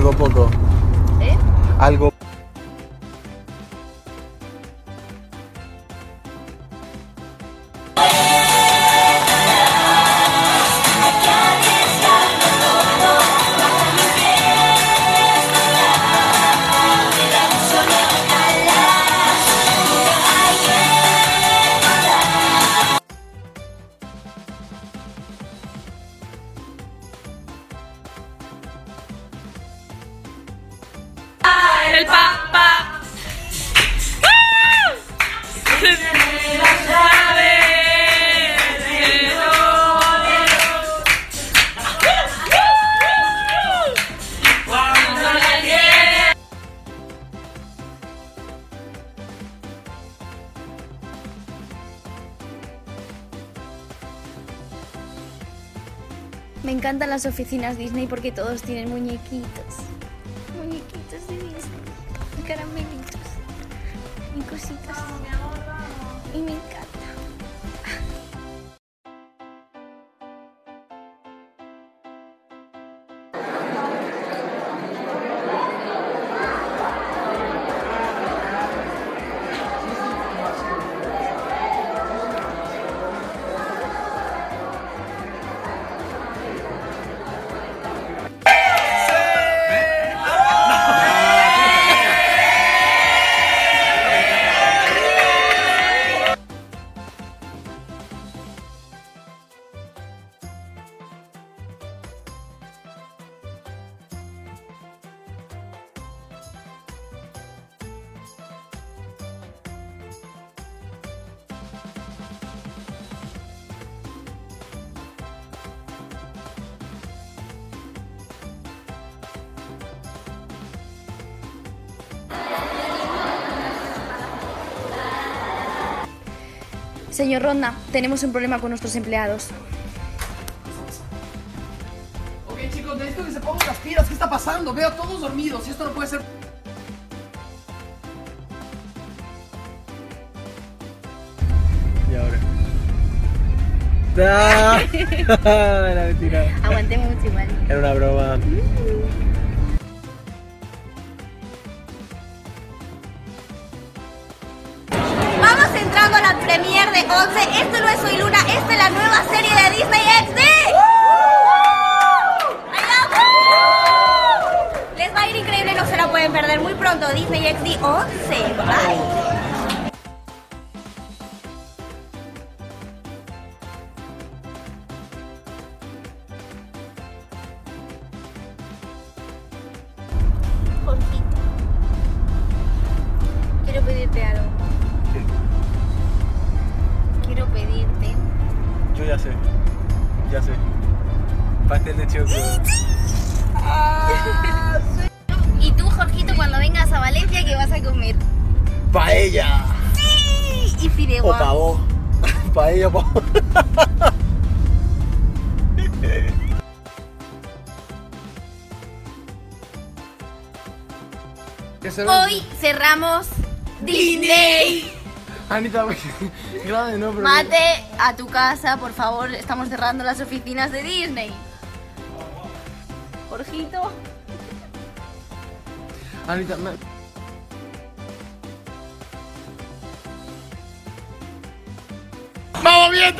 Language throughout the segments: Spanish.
Algo poco. ¿Eh? Algo. El Papa. Me encantan las oficinas Disney porque todos tienen muñequitos. Muñequitos de Disney. Y caramelitos. Y cositas. Y me encanta. Señor Ronda, tenemos un problema con nuestros empleados. Ok, chicos, necesito que se pongan las pilas. ¿Qué está pasando? Veo a todos dormidos y esto no puede ser. Y ahora. Era mentira. Aguanté mucho igual. Era una broma. Vamos entrando a la premiere de 11. Esto no es Soy Luna, esta es la nueva serie de Disney XD. Les va a ir increíble, no se la pueden perder muy pronto. Disney XD 11. Bye. Jorgito, quiero pedirte algo. Quiero pedirte. Yo ya sé. Ya sé. Pastel de choclo. Y tú, Jorgito, cuando vengas a Valencia, ¿qué vas a comer? Paella. Sí. Y O fideuá. pavo. Paella, pavo. Hoy cerramos Disney. Anita, grave, no, pero. Mate, a tu casa, por favor. Estamos cerrando las oficinas de Disney. Jorgito. Anita, ¡Vamos, Vieto!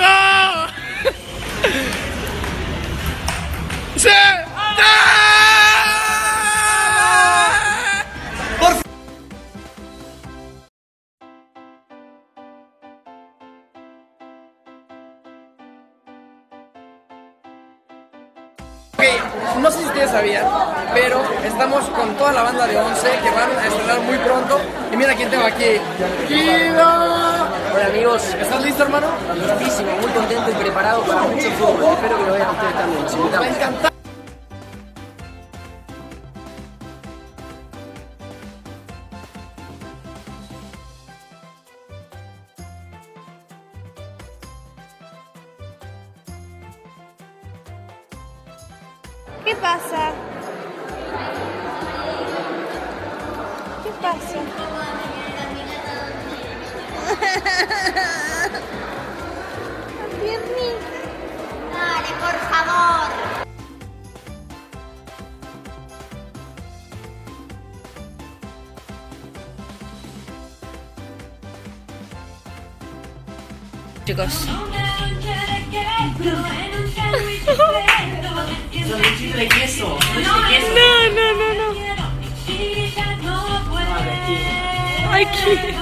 ¡Sí! No sé si ustedes sabían, pero estamos con toda la banda de 11 que van a estrenar muy pronto. Y mira quién tengo aquí. ¡Guido! Hola amigos, ¿Estás listo, hermano? listísimo, muy contento y preparado para mucho fútbol. Espero que lo vean ustedes también. Nos Me va a invitamos. encantar. ¿Qué pasa? ¿Qué pasa? Dale, por favor. Chicos. Sándwichito de queso. No. Ay, qué.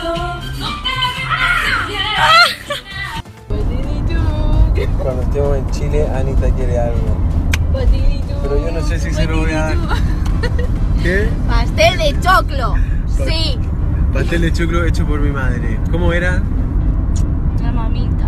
Cuando estemos en Chile, Anita quiere algo. Pero yo no sé si se lo voy a dar. ¿Qué? Pastel de choclo. Sí. Pastel de choclo hecho por mi madre. ¿Cómo era? La mamita.